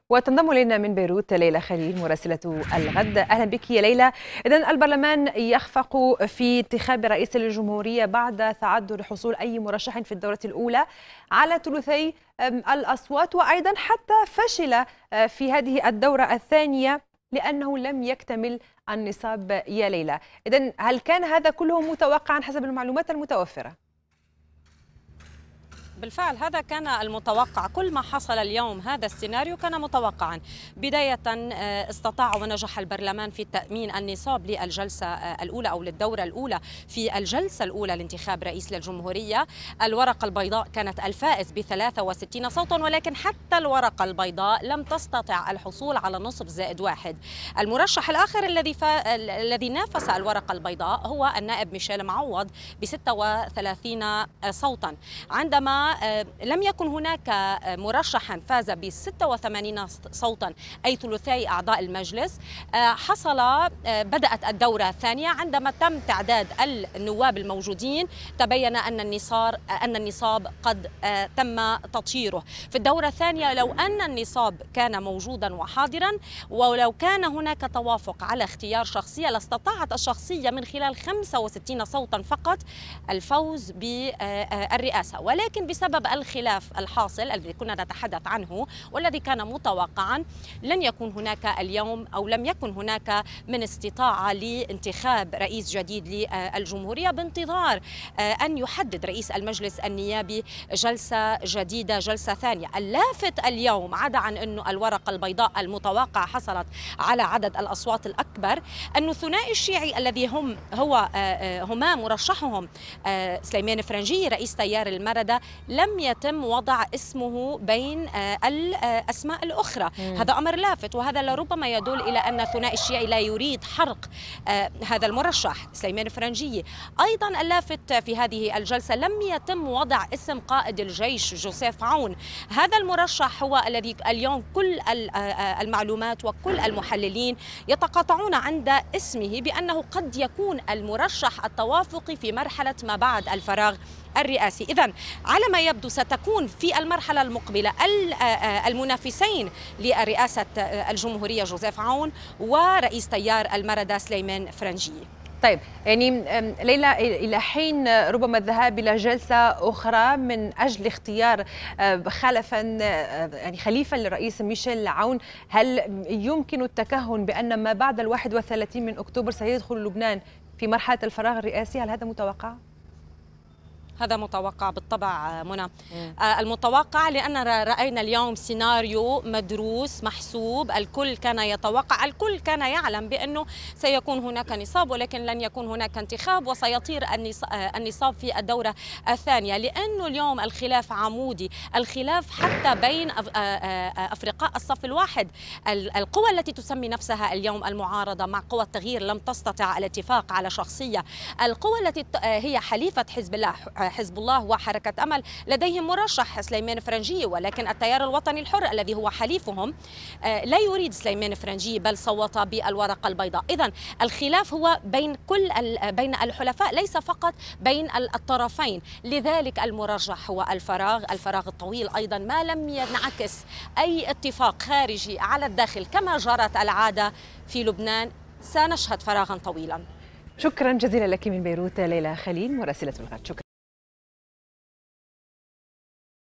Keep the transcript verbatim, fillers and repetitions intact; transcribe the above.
وتنضم إلينا من بيروت ليلى خليل مراسلة الغد. أهلا بك يا ليلى. إذن البرلمان يخفق في انتخاب رئيس للجمهورية بعد تعذر حصول أي مرشح في الدورة الأولى على ثلثي الأصوات، وأيضا حتى فشل في هذه الدورة الثانية لأنه لم يكتمل النصاب يا ليلى. إذن هل كان هذا كله متوقعا حسب المعلومات المتوفرة؟ بالفعل هذا كان المتوقع. كل ما حصل اليوم هذا السيناريو كان متوقعا. بداية استطاع ونجح البرلمان في تأمين النصاب للجلسة الأولى أو للدورة الأولى في الجلسة الأولى لانتخاب رئيس للجمهورية. الورقة البيضاء كانت الفائز ب ثلاثة وستين صوتا، ولكن حتى الورقة البيضاء لم تستطع الحصول على نصف زائد واحد. المرشح الآخر الذي فا... الذي نافس الورقة البيضاء هو النائب ميشيل معوض ب ستة وثلاثين صوتا. عندما لم يكن هناك مرشحا فاز ب ستة وثمانين صوتا أي ثلثي أعضاء المجلس، حصل بدأت الدورة الثانية. عندما تم تعداد النواب الموجودين تبين أن النصاب أن النصاب قد تم تطهيره. في الدورة الثانية لو أن النصاب كان موجودا وحاضرا ولو كان هناك توافق على اختيار شخصية لاستطاعت الشخصية من خلال خمسة وستين صوتا فقط الفوز بالرئاسة، ولكن بسبب الخلاف الحاصل الذي كنا نتحدث عنه والذي كان متوقعا لن يكون هناك اليوم أو لم يكن هناك من استطاعة لانتخاب رئيس جديد للجمهورية بانتظار أن يحدد رئيس المجلس النيابي جلسة جديدة، جلسة ثانية. اللافت اليوم عدا عن أنه الورقة البيضاء المتوقعة حصلت على عدد الأصوات الأكبر، أن الثنائي الشيعي الذي هم هو هما مرشحهم سليمان فرنجي رئيس تيار المردة لم يتم وضع اسمه بين الأسماء الأخرى. مم. هذا أمر لافت، وهذا لربما يدل إلى أن الثنائي الشيعي لا يريد حرق هذا المرشح سليمان فرنجي. أيضا اللافت في هذه الجلسة لم يتم وضع اسم قائد الجيش جوزيف عون. هذا المرشح هو الذي اليوم كل المعلومات وكل المحللين يتقاطعون عند اسمه بأنه قد يكون المرشح التوافقي في مرحلة ما بعد الفراغ الرئاسي. إذن على ما يبدو ستكون في المرحلة المقبلة المنافسين لرئاسة الجمهورية جوزيف عون ورئيس تيار المردة سليمان فرنجي. طيب يعني ليلى، إلى حين ربما الذهاب إلى جلسة أخرى من أجل اختيار خلفا يعني خليفا للرئيس ميشيل عون، هل يمكن التكهن بأن ما بعد الواحد والثلاثين من أكتوبر سيدخل لبنان في مرحلة الفراغ الرئاسي؟ هل هذا متوقع؟ هذا متوقع بالطبع منى. آه المتوقع لأن رأينا اليوم سيناريو مدروس محسوب. الكل كان يتوقع، الكل كان يعلم بأنه سيكون هناك نصاب ولكن لن يكون هناك انتخاب وسيطير النصاب في الدورة الثانية، لأنه اليوم الخلاف عمودي. الخلاف حتى بين أفرقاء الصف الواحد. القوى التي تسمي نفسها اليوم المعارضة مع قوى التغيير لم تستطع الاتفاق على شخصية. القوى التي هي حليفة حزب الله حزب الله وحركة أمل لديهم مرشح سليمان فرنجي، ولكن التيار الوطني الحر الذي هو حليفهم لا يريد سليمان فرنجي بل صوت بالورقة البيضاء. إذن الخلاف هو بين كل بين الحلفاء ليس فقط بين الطرفين. لذلك المرجح هو الفراغ الفراغ الطويل. أيضا ما لم ينعكس أي اتفاق خارجي على الداخل كما جرت العادة في لبنان سنشهد فراغا طويلا. شكرا جزيلا لك من بيروت ليلى خليل مراسلة الغد. شكرا.